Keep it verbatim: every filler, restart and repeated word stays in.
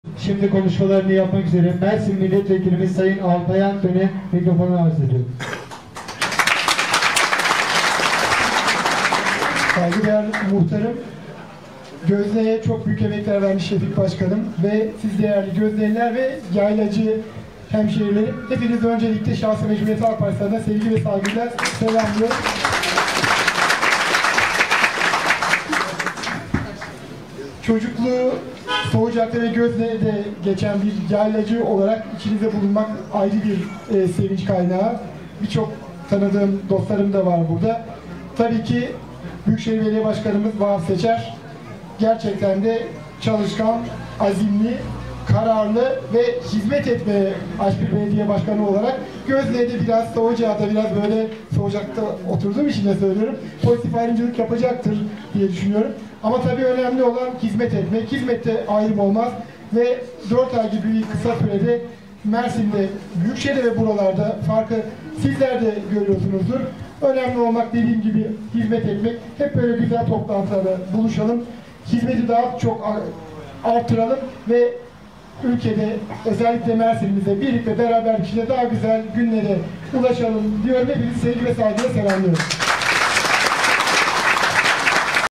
Şimdi konuşmalarını yapmak üzere Mersin Milletvekilimiz Sayın Alpay Akben'e mikrofonu arz ediyorum. Saygıdeğer muhtarım, Gözde'ye çok büyük emekler vermiş Şefik Başkanım ve siz değerli Gözde'liler ve yaylacı hemşehrilerim, hepiniz öncelikle şahsı ve Cumhuriyet Halk Partisi'ne sevgi ve saygılar selamlıyorum. Çocukluğu Soğucak'ta ve Gözde'de geçen bir yaylacı olarak içinizde bulunmak ayrı bir e, sevinç kaynağı. Birçok tanıdığım dostlarım da var burada. Tabii ki Büyükşehir Belediye Başkanımız Vahap Seçer gerçekten de çalışkan, azimli, kararlı ve hizmet etmeye aç bir belediye başkanı olarak Gözde'de biraz Soğucak'ta biraz böyle Soğucak'ta oturduğum için de söylüyorum. Pozitif ayrımcılık yapacaktır diye düşünüyorum. Ama tabii önemli olan hizmet etmek. Hizmette ayrım olmaz ve dört ay gibi bir kısa sürede Mersin'de, Büyükşehir'de ve buralarda farkı sizler de görüyorsunuzdur. Önemli olmak dediğim gibi hizmet etmek. Hep böyle güzel toplantılarda buluşalım. Hizmeti daha çok artıralım ve ülkede özellikle Mersin'imizde birlikte beraber içinde daha güzel günlere ulaşalım diyorum. Hepinizi sevgi ve saygıyla selamlıyorum.